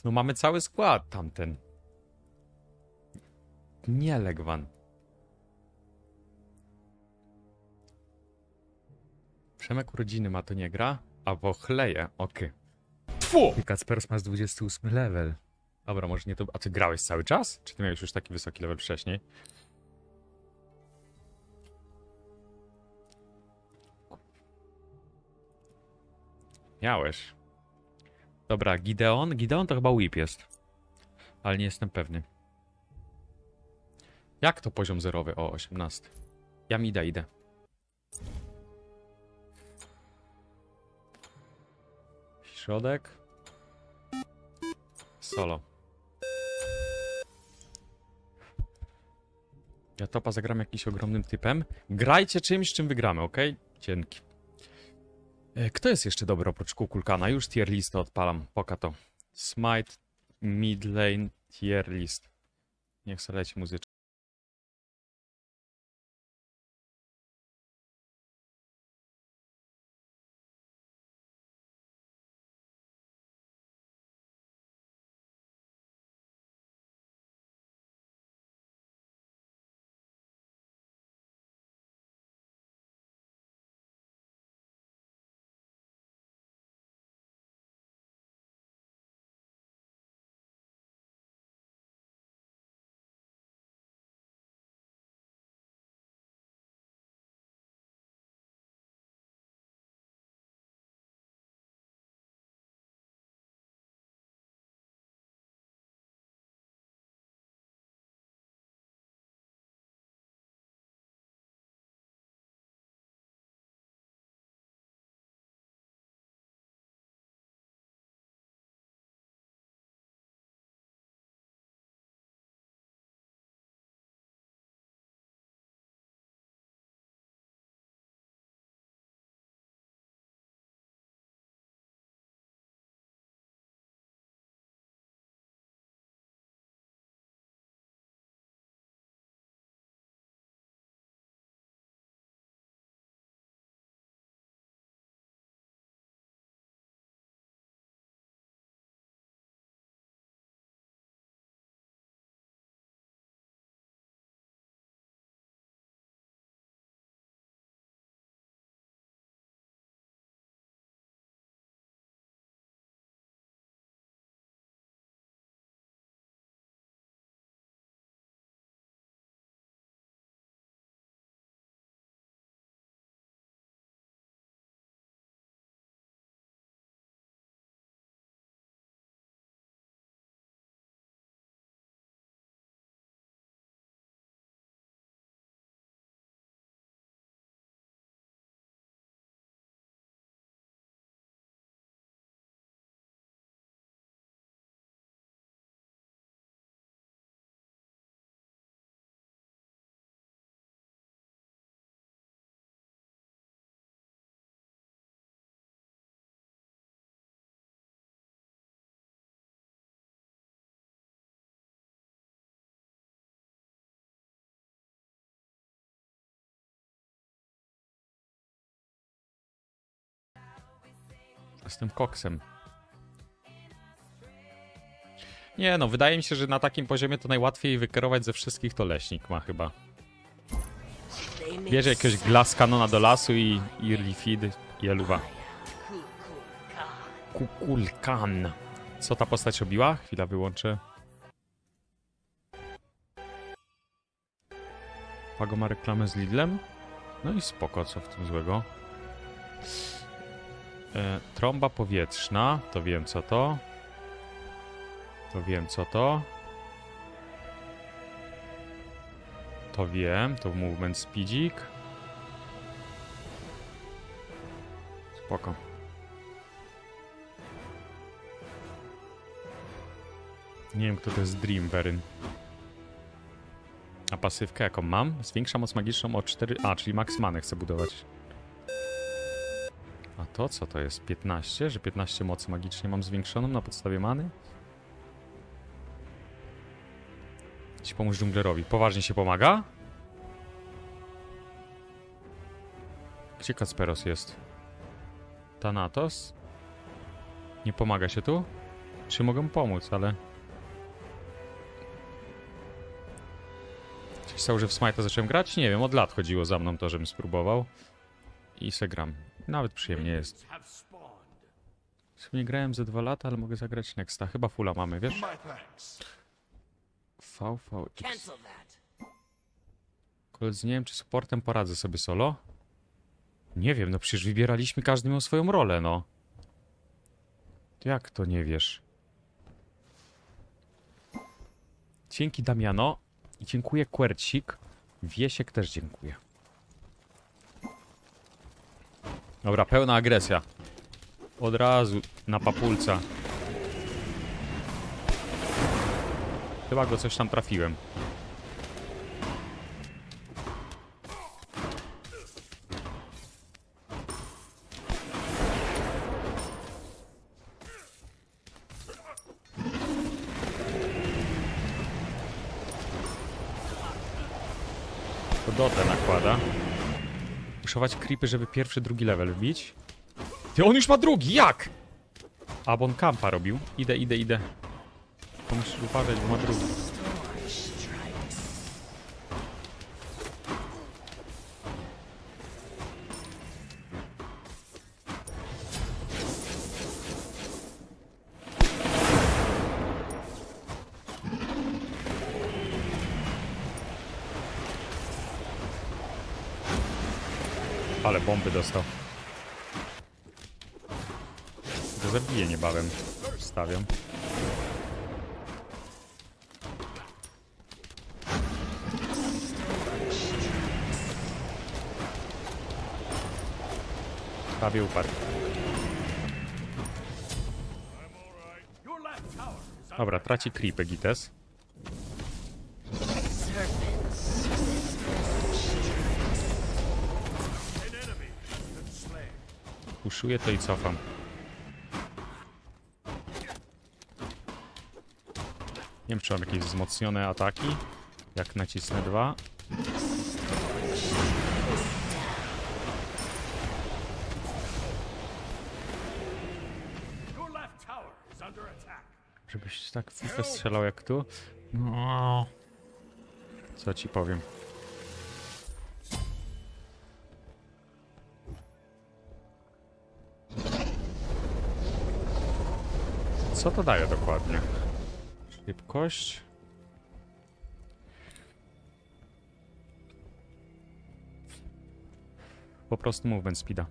No mamy cały skład tamten. Nie Legwan. Przemek urodziny ma, to nie gra, a wochleje, okej. Tfu! Kacperos masz 28 level. Dobra, może nie to... A ty grałeś cały czas? Czy ty miałeś już taki wysoki level wcześniej? Miałeś. Dobra, Gideon. Gideon to chyba whip jest. Ale nie jestem pewny. Jak to poziom zerowy? O, 18. Ja mi idę. Środek. Solo. Ja topa zagram jakimś ogromnym typem. Grajcie czymś, czym wygramy, ok? Dzięki. Kto jest jeszcze dobry oprócz Kukulkana? Już tier listę odpalam. Poka to. Smite, mid lane, tier list. Niech se leci muzyczka. Jestem koksem. Nie no, wydaje mi się, że na takim poziomie to najłatwiej wykierować ze wszystkich to leśnik ma chyba. Bierze jakiegoś glass kanona do lasu i early feed i eluwa. Kukulkan. Co ta postać robiła? Chwila, wyłączę. Pago ma reklamę z Lidlem? No i spoko, co w tym złego. Trąba powietrzna, to wiem co to. To wiem co to. To wiem, to movement speedzik. Spoko. Nie wiem kto to jest Dreamberyn. A pasywkę jaką mam? Zwiększa moc magiczną o 4... A, czyli max many chcę budować. A to co to jest? 15? Że 15 mocy magicznie mam zwiększoną na podstawie many? Ci pomóż dżunglerowi. Poważnie się pomaga? Gdzie Kacperos jest? Thanatos? Nie pomaga się tu? Czy mogę mu pomóc, ale... Czy chciał, że w Smite'a zacząłem grać? Nie wiem, od lat chodziło za mną to, żebym spróbował. I se gram. Nawet przyjemnie jest. W sumie grałem ze 2 lata, ale mogę zagrać Nexta. Chyba fulla mamy, wiesz? VVX. Koledzy, nie wiem, czy supportem poradzę sobie solo? Nie wiem, no przecież wybieraliśmy, każdy miał swoją rolę, no. Jak to nie wiesz? Dzięki Damiano. I dziękuję Quercik. Wiesiek też dziękuję. Dobra, pełna agresja. Od razu na papulca. Chyba go coś tam trafiłem. To dotę nakłada. Muszować creepy, żeby pierwszy, drugi level wbić. Ty, on już ma drugi, jak? A, bo on kampa robił. Idę. To musisz uważać, bo ma drugi. Ale bomby dostał. Go zabiję niebawem. Stawiam. Prawie upadł. Dobra, traci creepy Gites. Puszuję to i cofam. Nie wiem, czy mam jakieś wzmocnione ataki. Jak nacisnę 2. Żebyś tak FIFA strzelał jak tu. No. Co ci powiem. Co to daje dokładnie? Szybkość. Po prostu movement speeda.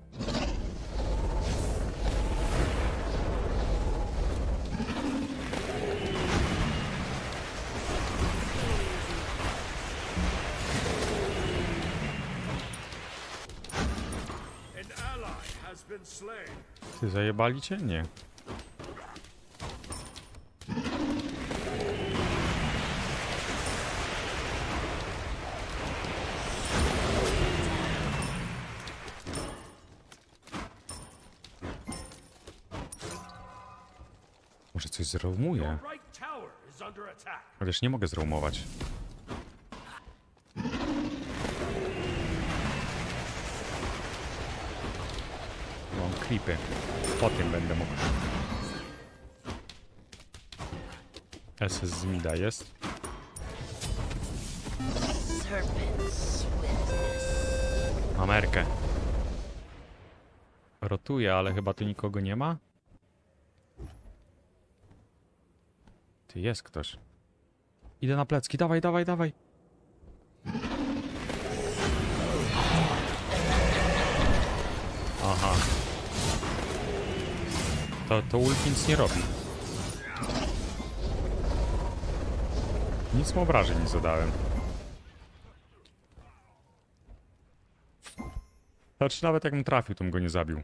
Ty zajebali cię? Nie. Może coś zroumuję? Wiesz, nie mogę zroumować. Mam creepy. Po tym będę mógł. SS z mida jest. Amerkę. Rotuje, ale chyba tu nikogo nie ma. Ty, jest ktoś. Idę na plecki, dawaj. Aha. To ult nic nie robi. Nic mu obrażeń nie zadałem. Znaczy nawet jakbym trafił, to bym go nie zabił.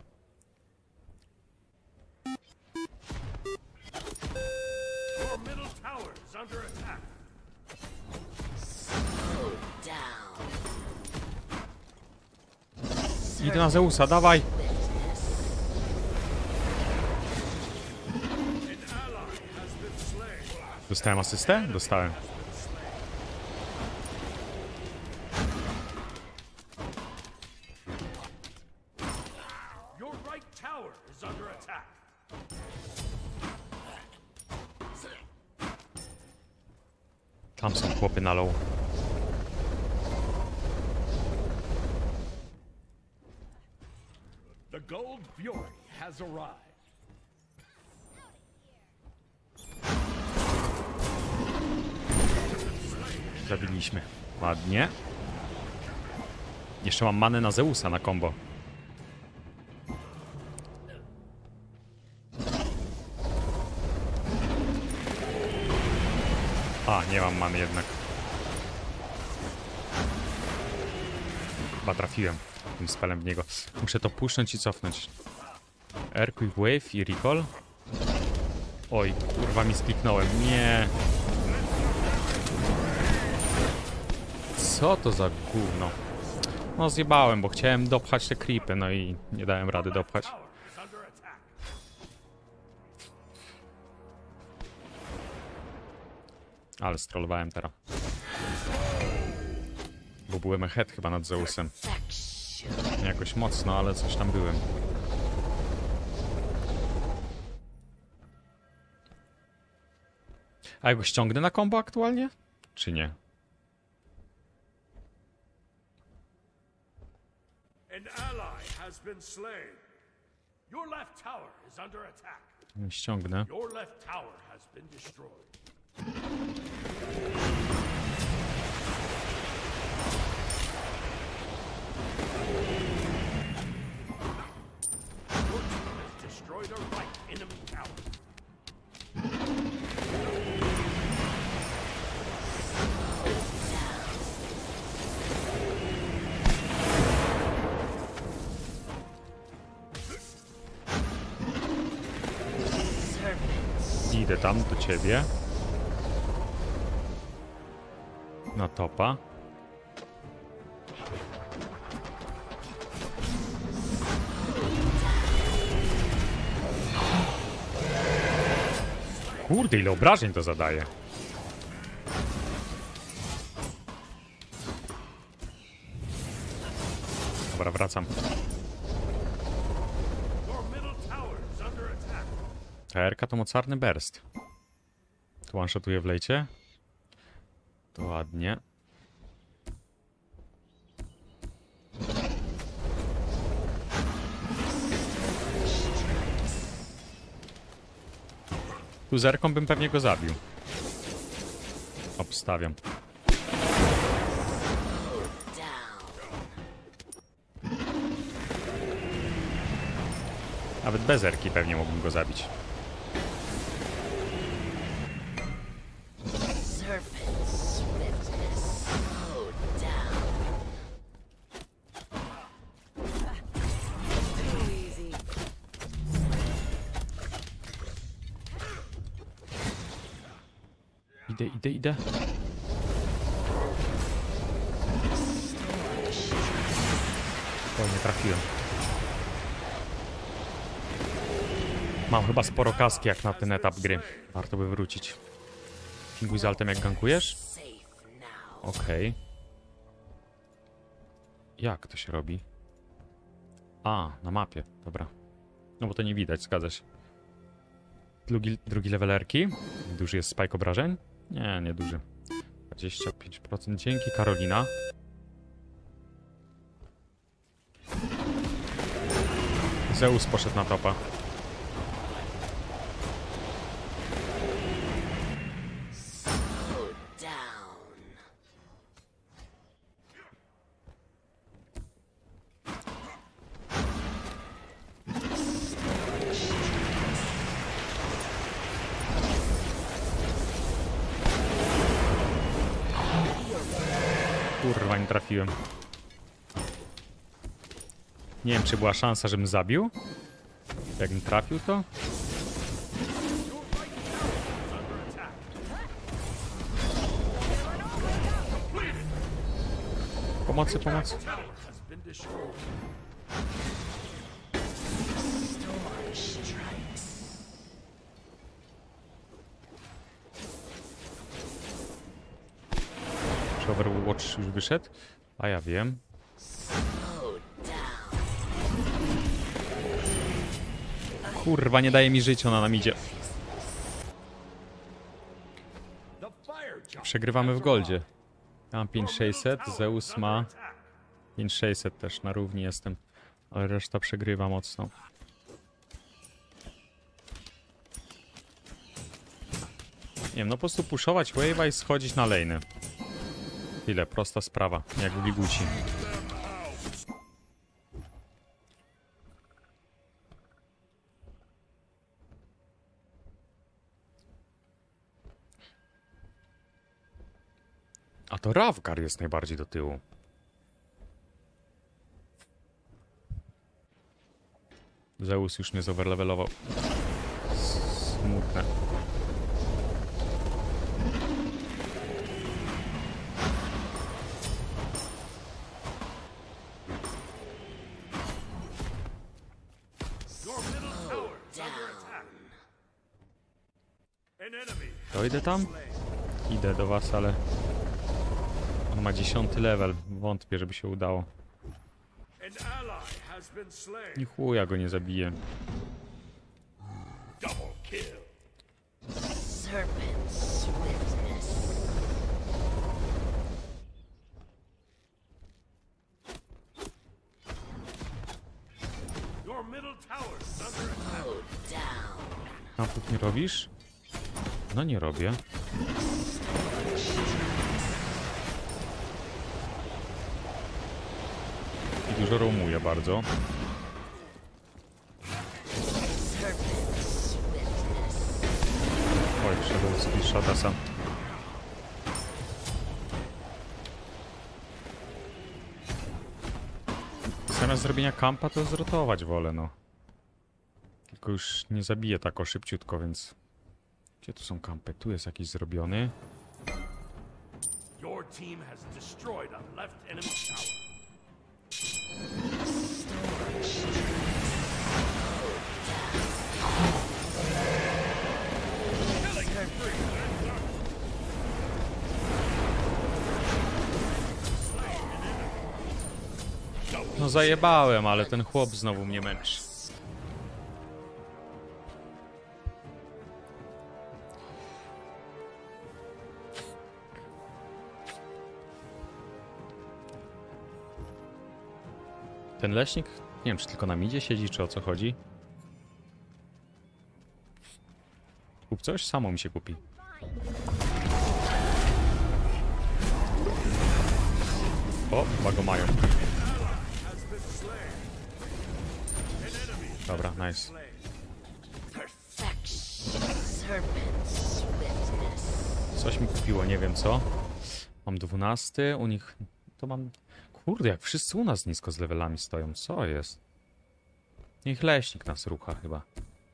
Idę na Zeusa, dawaj! Dostałem asystę? Dostałem. Tam są chłopy na low. The Gold Fury has arrived. Zabiliśmy. Ładnie. Jeszcze mam manę na Zeusa na combo. A, nie mam many jednak. Chyba trafiłem tym spelem w niego. Muszę to puszcząć i cofnąć. Airquick Wave i Recall. Oj, kurwa mi skliknąłem. Nie. Co to za gówno? No zjebałem, bo chciałem dopchać te creepy, no i nie dałem rady dopchać. Ale strollowałem teraz. Bo byłem ahead chyba nad Zeusem. Nie jakoś mocno, ale coś tam byłem. A ja go ściągnę na combo aktualnie? Czy nie? An ally has been slain. Your left tower is under attack. Ściągnę. Your left tower has been destroyed. Your team has destroyed a right enemy tower. Idę tam do ciebie. Na topa. Kurde, ile obrażeń to zadaje. Dobra, wracam. Your middle tower is under attack. TR-ka to mocarny burst. Tu one-shotuje w lejcie. To ładnie. Tu zerką bym pewnie go zabił. Obstawiam. Nawet bez erki pewnie mógłbym go zabić. Idę. O, nie trafiłem. Mam chyba sporo kaski jak na ten etap gry. Warto by wrócić. Pinguj z altem jak gankujesz? Okej. Jak to się robi? A, na mapie. Dobra. No bo to nie widać, zgadza się. Drugi level erki. Duży jest spike obrażeń? Nie, nie duży. 25%. Dzięki, Karolina. Zeus poszedł na topa. Kurwa, nie trafiłem. Nie wiem, czy była szansa, żebym zabił. Jakbym trafił, to... Pomocy. Czy Overwatch już wyszedł? A ja wiem. Kurwa, nie daje mi życia, ona nam idzie. Przegrywamy w goldzie. Ja mam 5600, Zeus ma 5600 też, na równi jestem. Ale reszta przegrywa mocno. Nie wiem, no po prostu puszować wave'a i schodzić na lane'y. Tyle, prosta sprawa, jak w Liguci. A to Ravgar jest najbardziej do tyłu. Zeus już mnie zoverlevelował. Smutne. Dojdę tam? Idę do was, ale... On ma 10 level. Wątpię, żeby się udało. Ni chuja go nie zabiję. Kampów nie robisz? No nie robię. I dużo roamuję bardzo. Oj, wszedł z Shadasa. Zamiast zrobienia kampa to zrotować wolę, no. Tylko już nie zabiję tak o szybciutko, więc... Gdzie tu są kampy? Tu jest jakiś zrobiony. Your team has destroyed a left enemy tower. No zajebałem, ale ten chłop znowu mnie męczy. Ten leśnik, nie wiem, czy tylko na midzie siedzi, czy o co chodzi. Kup coś? Samo mi się kupi. O, chyba go mają. Dobra, nice. Coś mi kupiło, nie wiem co. Mam 12, u nich to mam... Kurde, jak wszyscy u nas nisko z levelami stoją. Co jest? Niech leśnik nas rucha chyba.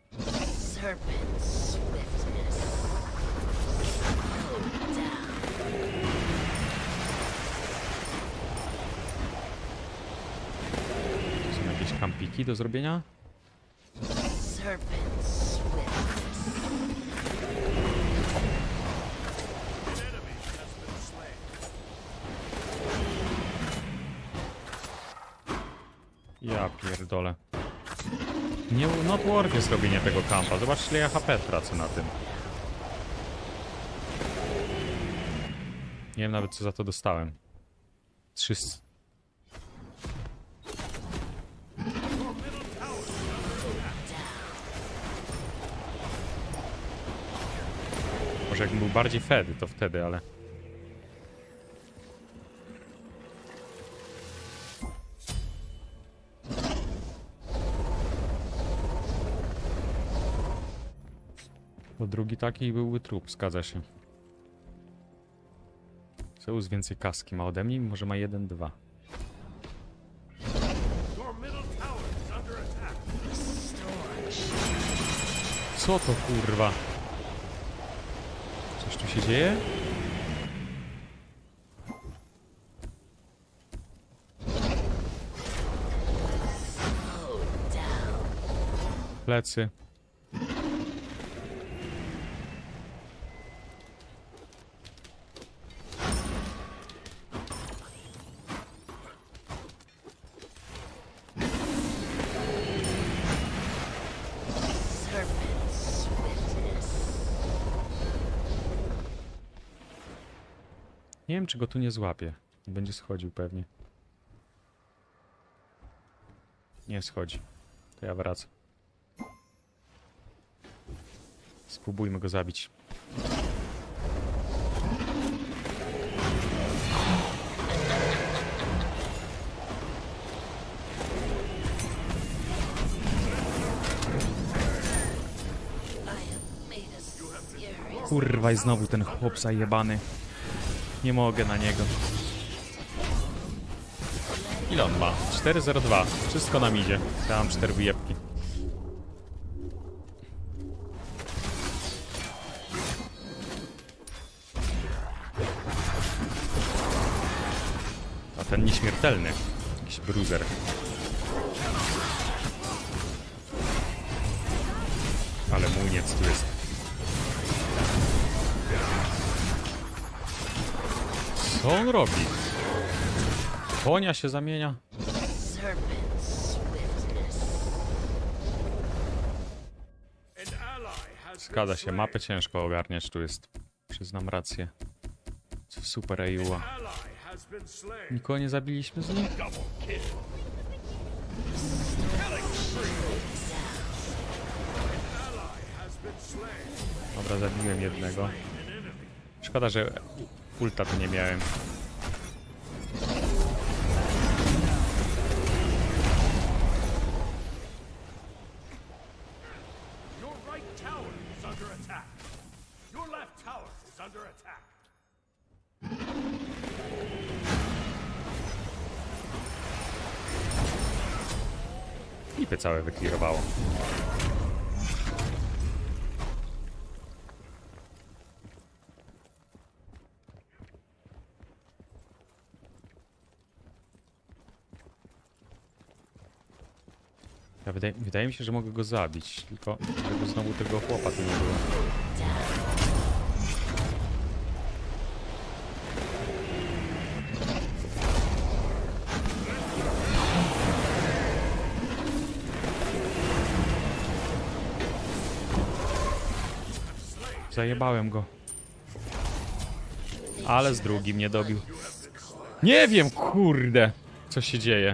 Są jakieś kampiki do zrobienia? Ja pierdolę. Nie not worth zrobienie tego kampa. Zobaczcie, ile ja HP tracę na tym. Nie wiem nawet, co za to dostałem. 300. Może jakbym był bardziej fed, to wtedy, ale... Bo drugi taki byłby trup, zgadza się. Zeus więcej kaski ma ode mnie, mimo że ma 1-2. Co to kurwa? Coś tu się dzieje? Plecy. Nie wiem, czy go tu nie złapie. Będzie schodził pewnie. Nie schodzi. To ja wracam. Spróbujmy go zabić. Kurwa, i znowu ten chłop zajebany. Nie mogę na niego. Ile on ma? 4,02. Wszystko nam idzie. Ja mam 4 wyjebki. A ten nieśmiertelny. Jakiś bruiser. Ale muniec tu jest. Co on robi? Konia się zamienia. Zgadza się, mapę ciężko ogarniać tu jest. Przyznam rację. Super AUA. Nikogo nie zabiliśmy z nich? Dobra, zabiłem jednego. Szkoda, że ulta tu nie miałem. Your right tower is under attack. Your left tower is under attack. Lipy całe wyklirowało. Wydaje mi się, że mogę go zabić, tylko żeby znowu tego chłopa tu nie było. Zajebałem go. Ale z drugim nie dobił. Nie wiem, kurde, co się dzieje.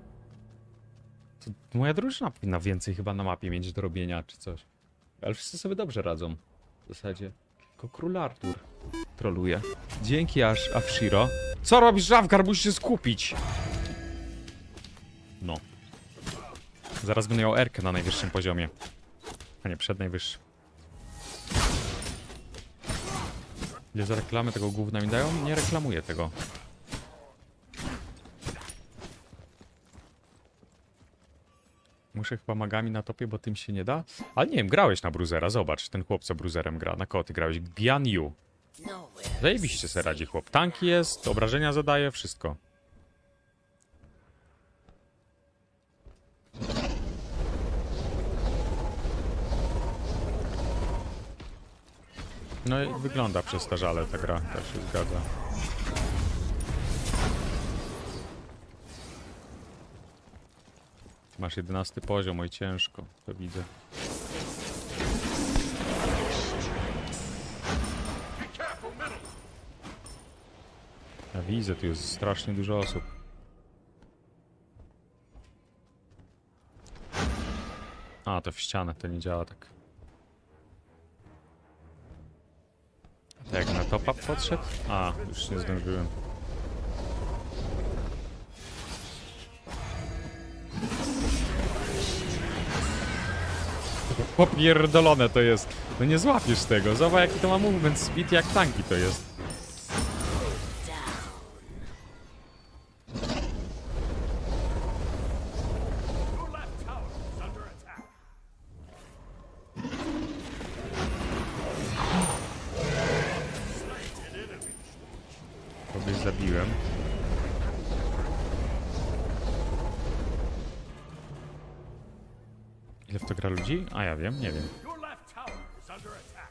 To moja drużyna powinna więcej chyba na mapie mieć do robienia, czy coś. Ale wszyscy sobie dobrze radzą. W zasadzie. Tylko król Artur troluje. Dzięki Afshiro. Co robisz, Rawgar? Musisz się skupić. No. Zaraz będę miał Erkę na najwyższym poziomie. A nie, przed najwyższym. Ile za reklamy tego gówna mi dają? Nie reklamuję tego. Muszę chyba magami na topie, bo tym się nie da. Ale nie wiem, grałeś na Bruzera, zobacz. Ten chłop co Bruzerem gra. Na kogo ty grałeś? Bian Yu. Zajebiście se radzi chłop. Tanki jest, obrażenia zadaje, wszystko. No i wygląda przestarzale ta gra, tak się zgadza. Masz 11 poziom, oj ciężko, to widzę. Ja widzę, tu jest strasznie dużo osób. A, to w ścianę, to nie działa tak. A jak na top-up podszedł? A, już nie zdążyłem. Popierdolone to jest. No nie złapiesz tego. Zobacz jaki to ma movement speed, jak tanki to jest. Your left tower is under attack. Kogoś zabiłem. Ile w to gra ludzi? A ja wiem, nie wiem. Your left tower is under attack.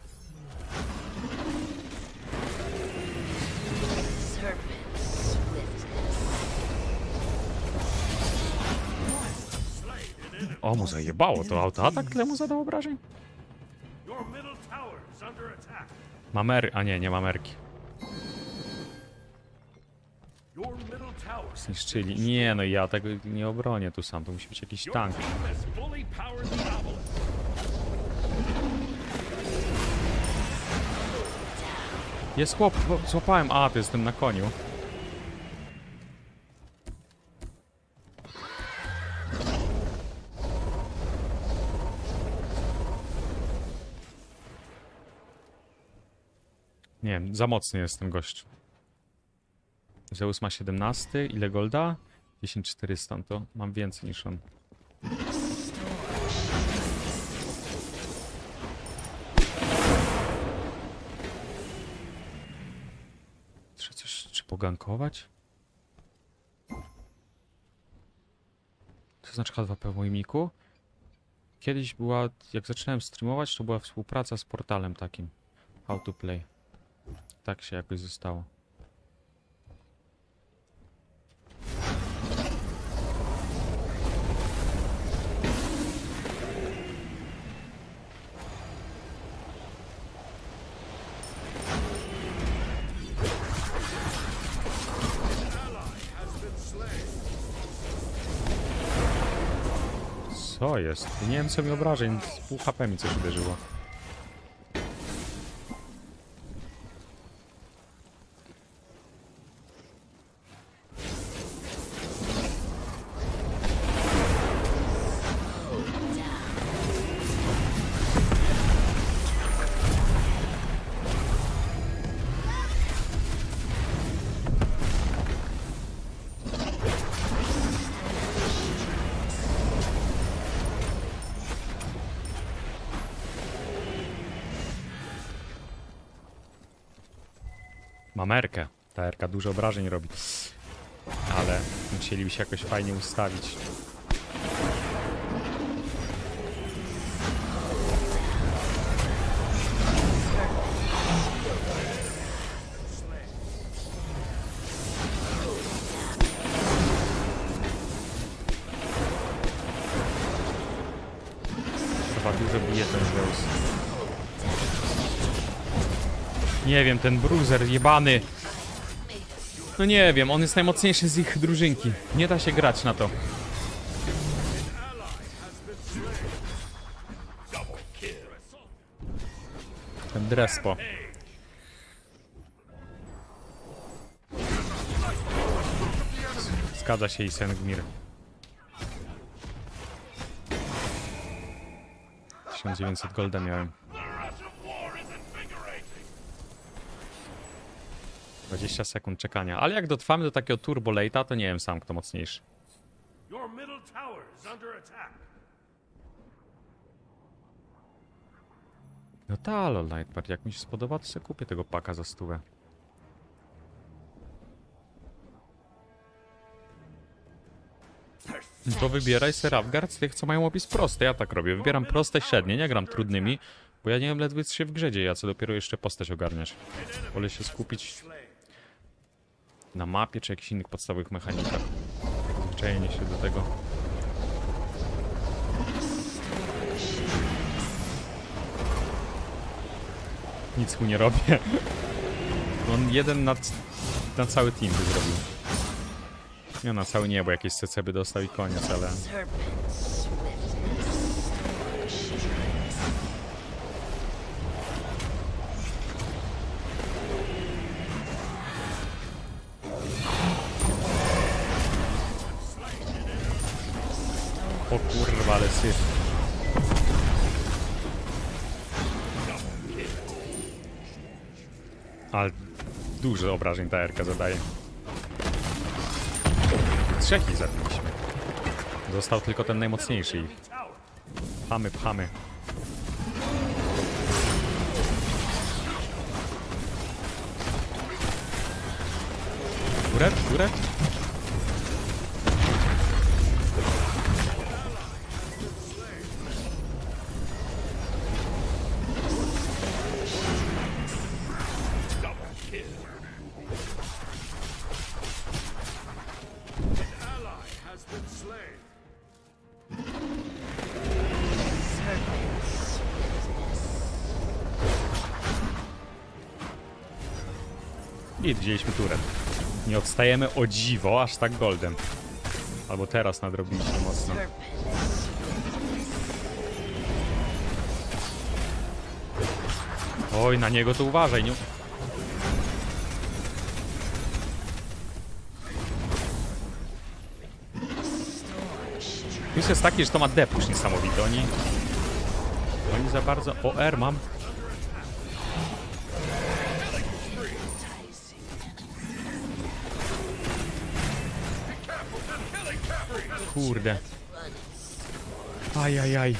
O, mu zajebało to autoatak, tyle mu zadał obrażeń? Your middle tower is under attack. Mamery, a nie, nie mamerki. Your middle tower Zniszczyli. Nie, no ja tego nie obronię tu sam. To musi być jakiś Your tank. team has fully powered the obelisk. Jest chłop, złapałem. A, to jestem na koniu. Nie wiem, za mocny jestem gościu. Zeus ma 17, ile golda? 10400, to mam więcej niż on. Czy pogankować? Co znaczy H2P w moim niku? Kiedyś była, jak zaczynałem streamować, to była współpraca z portalem takim. How to play. Tak się jakoś zostało. Co jest? Nie wiem co mi obrażeń, z pół HP mi coś uderzyło. Mam Erkę. Ta Erka dużo obrażeń robi. Ale musieliby się jakoś fajnie ustawić. Chyba dużo bije ten Zeus. Nie wiem, ten bruiser jebany. No nie wiem, on jest najmocniejszy z ich drużynki. Nie da się grać na to. Ten Drespo. Zgadza się i Sengmir. 1900 golda miałem. 20 sekund czekania. Ale jak dotrwamy do takiego turbo late'a, to nie wiem sam kto mocniejszy. Your middle tower is under attack. No ta lol Nightmare, jak mi się spodoba, to sobie kupię tego paka za 100. To wybieraj se Ravgard z tych, co mają opis prosty. Ja tak robię. Wybieram proste, średnie, nie gram trudnymi, bo ja nie wiem ledwie się w grze dzieje, a co dopiero jeszcze postać ogarniać. Wolę się skupić na mapie czy jakichś innych podstawowych mechanikach. Zwyczajenie się do tego. Nic mu nie robię. On jeden na cały team by zrobił. Nie na cały nie, bo jakieś CC by dostał i koniec, ale... O kurwa, ale syf. Ale dużo obrażeń ta Erka zadaje. Trzech ich zabiliśmy. Został tylko ten najmocniejszy ich. Pchamy, pchamy. Turet, turet. I wzięliśmy turę. Nie odstajemy o dziwo, aż tak goldem. Albo teraz nadrobiliśmy mocno. Oj, na niego to uważaj, nie? Plus jest taki, że to ma depush niesamowity. Oni za bardzo... O, R mam. Kurde. Ajajaj.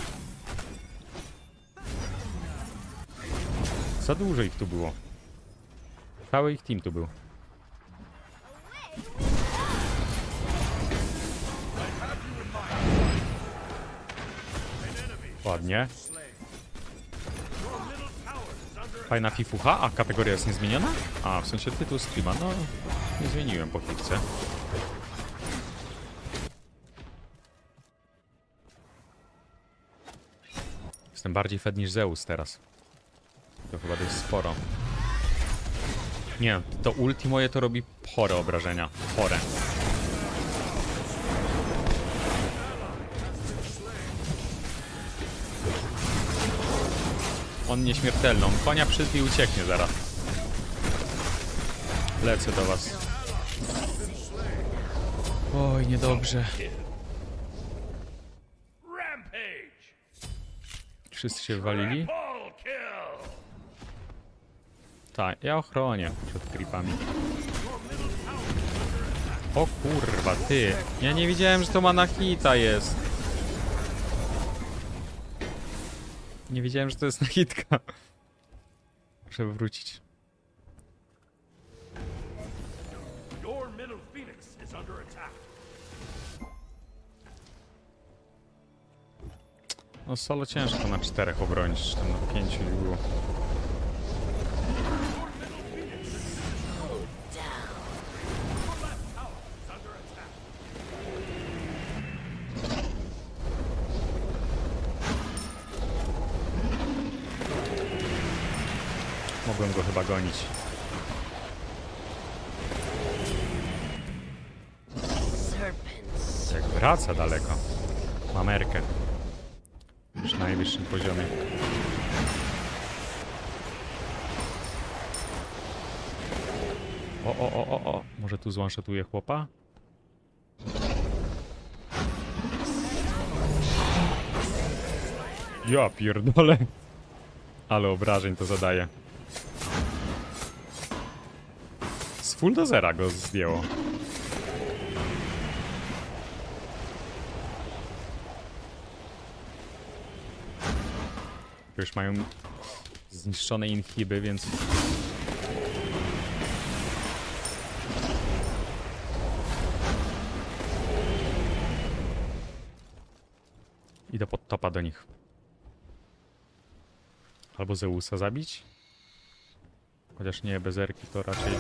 Za dużo ich tu było. Cały ich team tu był. Ładnie. Fajna fifucha. A kategoria jest niezmieniona? A, w sensie tytuł streama. No, nie zmieniłem po chwilce. Jestem bardziej fed niż Zeus teraz. To chyba dość sporo. Nie, to ulti moje to robi chore obrażenia. Chore. On nieśmiertelny. On konia przyzwie i ucieknie zaraz. Lecę do was. Oj, niedobrze. Wszyscy się wywalili? Tak, ja ochronię przed creepami. O kurwa, ty. Ja nie wiedziałem, że to mana hita jest. Nie wiedziałem, że to jest na hitka. Muszę wrócić. No solo ciężko na 4 obronić, czy tam na 5 nie było. Mogłem go chyba gonić. Jak wraca daleko. Ma merkę. Już na najwyższym poziomie. O. Może tu zwanshotuję chłopa? Ja pierdolę. Ale obrażeń to zadaje. Z full do zera go zdjęło. Już mają zniszczone inhiby, więc... Idę pod topa do nich. Albo Zeusa zabić? Chociaż nie, bezerki to raczej...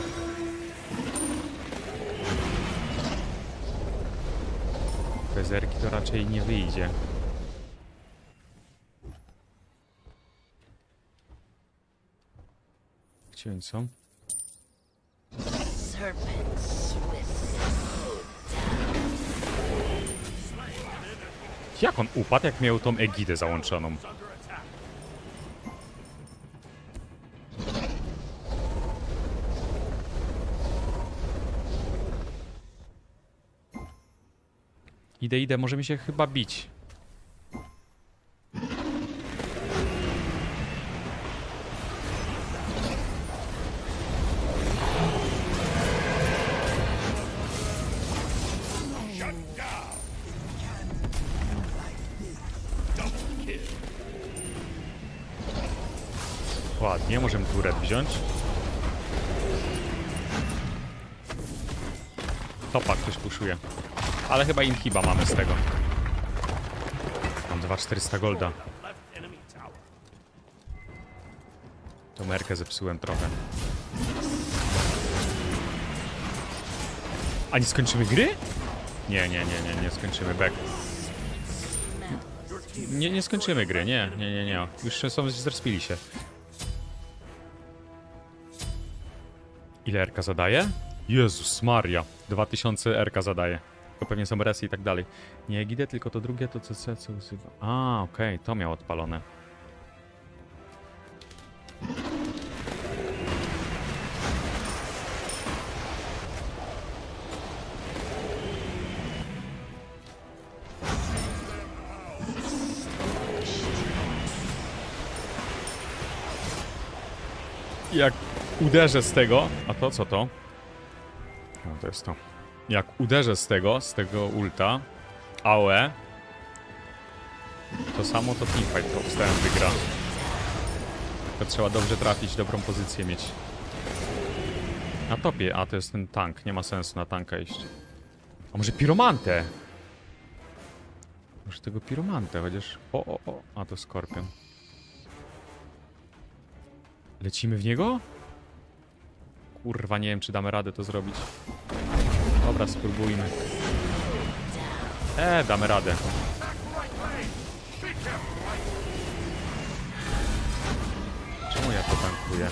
Bezerki to raczej nie wyjdzie. Gdzie oni są? Jak on upadł, jak miał tą egidę załączoną? Idę, możemy się chyba bić. Ładnie, możemy turret wziąć. Topa ktoś puszuje. Ale chyba inhiba mamy z tego. Mam 2400 golda. To merkę zepsułem trochę. A nie skończymy gry? Nie skończymy back. Nie skończymy gry, nie. Już są, zrespili się. Ile RK zadaje? Jezus Maria. 2000 RK zadaje. To pewnie są resy i tak dalej. Nie Egidę, tylko to drugie to co usuwa. A, okej, to miał odpalone. Jak uderzę z tego... A to co to? No to jest to. Jak uderzę z tego ulta, AOE, to samo to teamfight to obstałem wygra. To trzeba dobrze trafić, dobrą pozycję mieć. Na topie, a to jest ten tank, nie ma sensu na tanka iść. A może piromantę? Może tego piromantę, chociaż... O, a to skorpion. Lecimy w niego? Kurwa, nie wiem, czy damy radę to zrobić. Dobra, spróbujmy. Damy radę. Czemu ja to tankuję?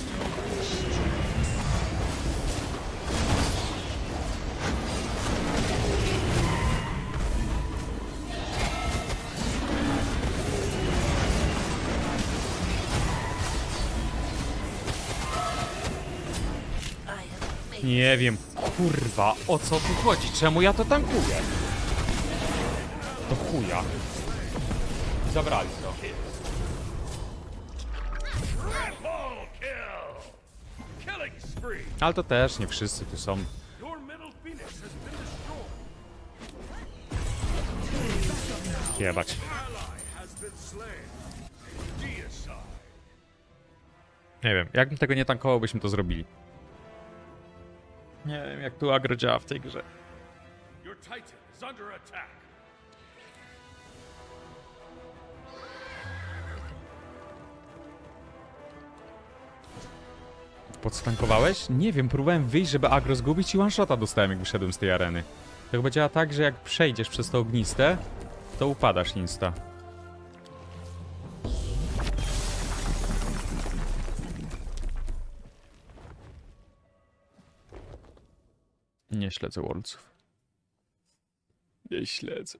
Nie wiem, kurwa, o co tu chodzi? Czemu ja to tankuję? Do chuja. Zabrali to. Triple kill! Killing spree! Ale to też nie wszyscy tu są. Your middle phoenix has been destroyed. Jebać. Ally has been slain. Deicide. Nie wiem, jakbym tego nie tankował, byśmy to zrobili. Nie wiem, jak tu agro działa w tej grze. Your titan is under attack. Podstankowałeś? Nie wiem, próbowałem wyjść, żeby agro zgubić i one-shota dostałem, jak wyszedłem z tej areny. To chyba działa tak, że jak przejdziesz przez to ogniste, to upadasz insta. Nie śledzę Worldsów. Nie śledzę.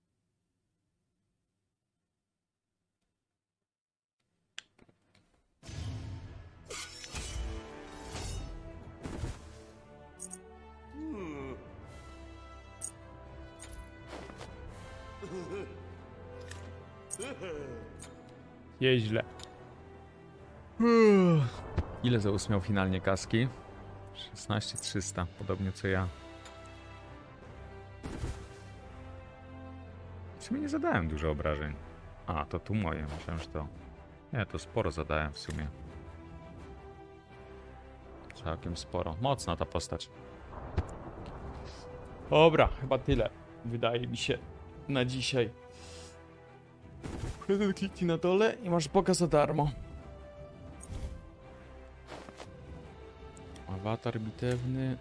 Nieźle. Ile Zeus miał finalnie kaski? 16300, podobnie co ja. W sumie nie zadałem dużo obrażeń. A, to tu moje, myślałem, że to... Nie, to sporo zadałem w sumie. Całkiem sporo. Mocna ta postać. Dobra, chyba tyle. Wydaje mi się na dzisiaj. Kliknij na dole i masz boga za darmo. Awatar bitewny.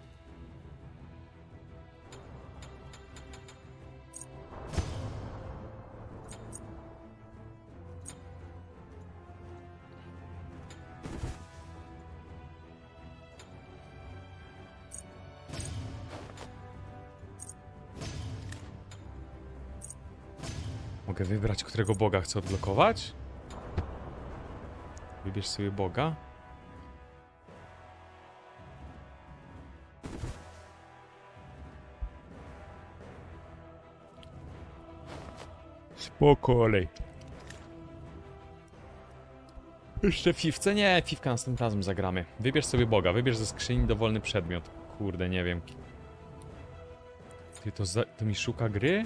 Mogę wybrać, którego boga chcę odblokować? Wybierz sobie boga. Spoko, olej. Jeszcze fifce? Nie, fifka następnym razem zagramy. Wybierz sobie boga, wybierz ze skrzyni dowolny przedmiot. Kurde, nie wiem. Ty, to mi szuka gry?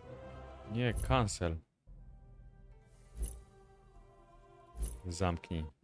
Nie, cancel. Zamknij.